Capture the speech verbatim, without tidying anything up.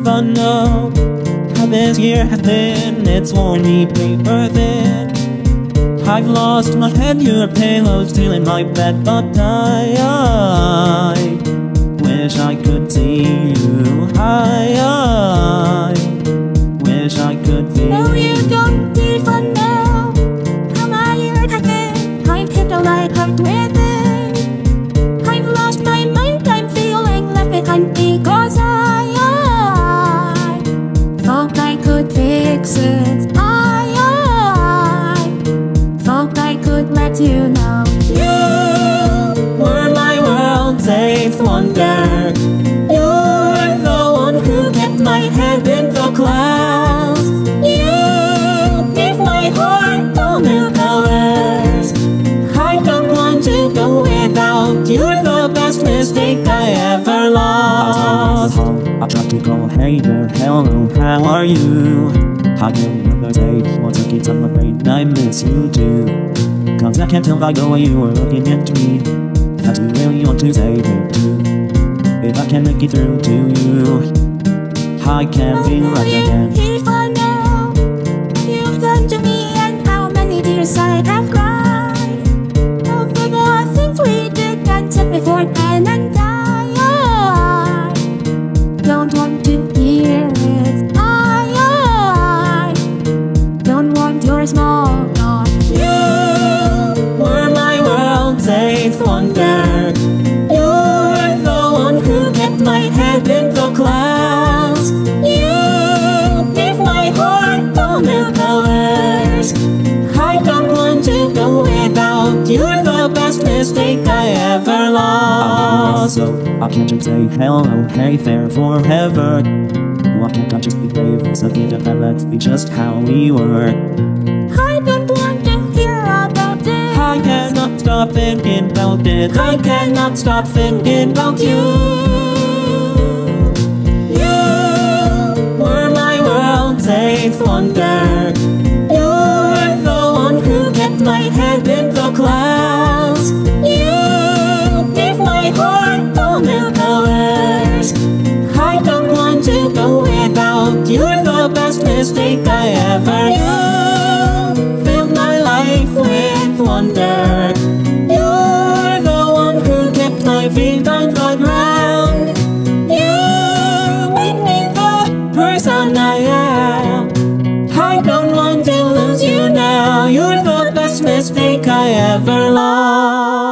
never know how this year has been. It's worn me paper thin. I've lost my head, your payload still in my bed, but I, I wish I could see you. I, I wish I could feel No, you don't even know how my year has been. I've hit a light heart within. I've lost my mind, I'm feeling left behind because I, I thought I could fix it. I, I thought I could let you know. you were my world's eighth wonder. You're the one who kept my head in the clouds. You gave my heart all new colors. I don't want to go without you. You're the best mistake I ever lost. I tried to go, hey there, hello, how are you? I don't remember day, what took it on my brain, I miss you too. Cause I can't tell by the way you were looking at me that you really want to say it too. If I can make it through to you, I can't feel right again. If I know what you've done to me and how many tears I have cried over the things we did and said before, and and I, I don't want to hear it. I, I don't want your small talk. You were my world's eighth wonder. You're the one who kept my head in the clouds. You gave my heart all new colors. I don't want to go without you. You're the best mistake I ever lost. So I can't just say hello, hey there forever. Why can't I just be brave, suck it up and let's be just how we were? I don't want to hear about it. I cannot stop thinking about it. I cannot stop thinking about you. You were my world's eighth wonder. You're the one who kept my head in the clouds. You gave my heart all new colors. I don't want to go without you. You're the best mistake I ever knew. Filled my life with wonder. You're the one who kept my feet on the ground. You made me the person I am. I don't want to lose you now. You're the best mistake I ever lost.